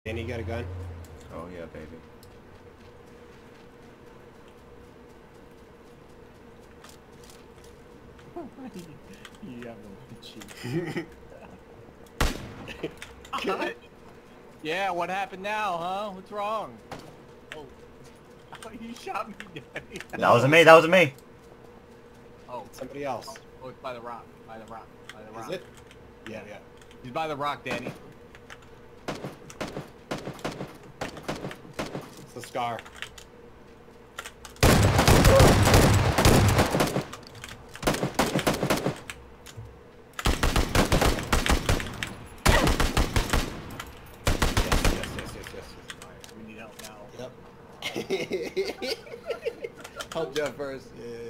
Danny, you got a gun? Oh yeah, baby. You have a cheat. Yeah, what happened now, huh? What's wrong? Oh, you shot me, Daddy. That wasn't me. That wasn't me. Oh, Somebody else. oh, it's by the rock. By the rock. By the rock. Is it? Yeah, yeah. He's by the rock, Danny. It's the Scar. Yes. Alright, we need help now. Yep. Help Jeff first. Yeah.